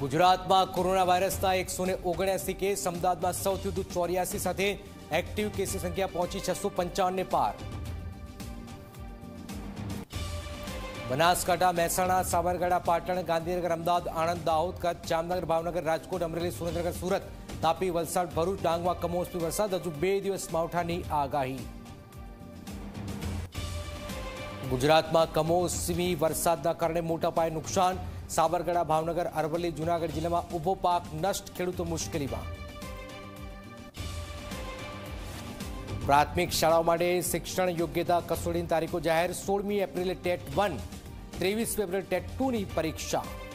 ગુજરાતમાં કોરોના વાયરસના 179 કેસ, અમદાવાદમાં સૌથી વધુ 84 સાથે એક્ટિવ કેસની સંખ્યા પહોંચી 655 ને પાર. બનાસકાંઠા, મહેસાણા, સાબરકાંઠા, પાટણ, ગાંધીનગર, અમદાવાદ, આણંદ, દાહોદ, કચ્છ, જામનગર, ભાવનગર, રાજકોટ, અમરેલી, સુરેન્દ્રનગર, સુરત, તાપી, વલસાડ, ભરૂચ, ડાંગમાં કમોસમી વરસાદ, હજુ 2 દિવસ માવઠાની આગાહી. ગુજરાતમાં કમોસમી વરસાદના કારણે મોટા પાયે નુકસાન. સાબરકાંઠા, ભાવનગર, અરવલ્લી, જૂનાગઢ જિલ્લામાં ઊભો પાક નષ્ટ, ખેડૂતો મુશ્કેલીમાં. પ્રાથમિક શાળાઓ માટે શિક્ષણ યોગ્યતા કસોટીની તારીખો જાહેર. 16મી એપ્રિલે ટેટ 1, 23 એપ્રિલે ટેટ 2ની પરીક્ષા.